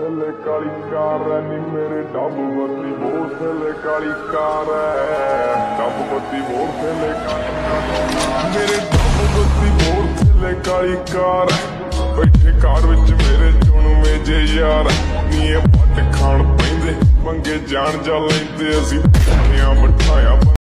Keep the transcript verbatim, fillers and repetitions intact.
ਥੱਲੇ ਕਾਲੀ ਕਾਰ ਐ ਨੀ ਮੇਰੇ ਡੱਬ ਬੱਤੀ ਮੋਰ ਥੱਲੇ ਕਾਲੀ ਕਾਰ ਐ ਡੱਬ ਬੱਤੀ ਮੋਰ ਥੱਲੇ ਕਾਲੀ ਕਾਰ ਮੇਰੇ ਡੱਬ ਬੱਤੀ ਮੋਰ ਥੱਲੇ ਕਾਲੀ ਕਾਰ ਬੈਠੇ ਕਾਰ ਵਿੱਚ ਮੇਰੇ ਚੁਣਵੇਂ ਜੇ ਯਾਰ ਨੀ ਇਹ ਪੱਟ ਖਾਣ ਪੈਂਦੇ ਮੰਗੇ ਜਾਣ ਜਾ ਲੈਂਦੇ ਅਸੀਂ ਬਿਠਾਇਆ